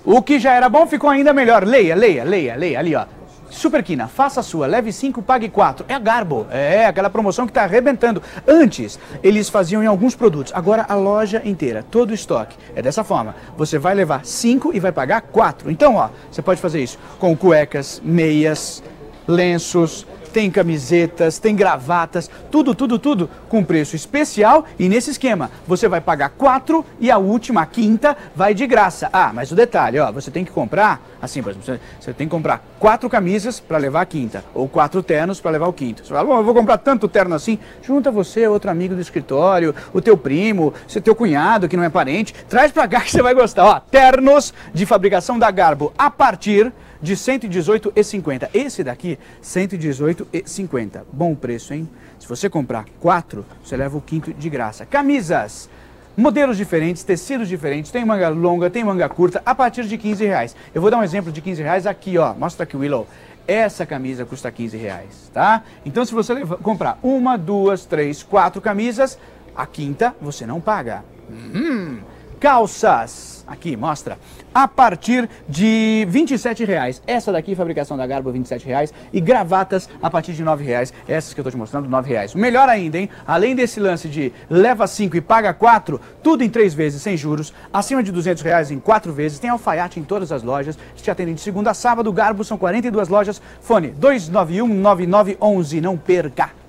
O que já era bom ficou ainda melhor. Leia, ali, ó. Super Quina, faça a sua, leve 5, pague 4. É a Garbo, aquela promoção que está arrebentando. Antes, eles faziam em alguns produtos, agora a loja inteira, todo o estoque. É dessa forma, você vai levar 5 e vai pagar 4. Então, ó, você pode fazer isso com cuecas, meias, lenços, tem camisetas, tem gravatas, tudo com preço especial. E nesse esquema, você vai pagar 4 e a última, a quinta, vai de graça. Ah, mas o detalhe, ó, você tem que comprar, assim, por exemplo, você tem que comprar 4 camisas para levar a quinta, ou 4 ternos para levar o quinto. Você fala, bom, eu vou comprar tanto terno assim, junta você, outro amigo do escritório, o teu primo, seu teu cunhado, que não é parente, traz pra cá que você vai gostar. Ó, ternos de fabricação da Garbo, a partir de R$ 118,50. Esse daqui, R$ 118,50. Bom preço, hein? Se você comprar 4, você leva o quinto de graça. Camisas, modelos diferentes, tecidos diferentes, tem manga longa, tem manga curta, a partir de R$15. Eu vou dar um exemplo de R$15 aqui, ó. Mostra aqui, Willow. Essa camisa custa R$15, tá? Então, se você comprar 1, 2, 3, 4 camisas, a quinta você não paga. Calças, aqui, mostra, a partir de R$27. Essa daqui, fabricação da Garbo, R$27. E gravatas, a partir de R$9. Essas que eu tô te mostrando, R$9. Melhor ainda, hein? Além desse lance de leva 5 e paga 4, tudo em 3 vezes, sem juros, acima de R$200 em 4 vezes, tem alfaiate em todas as lojas, te atendem de segunda a sábado. Garbo, são 42 lojas, fone 291-9911, não perca!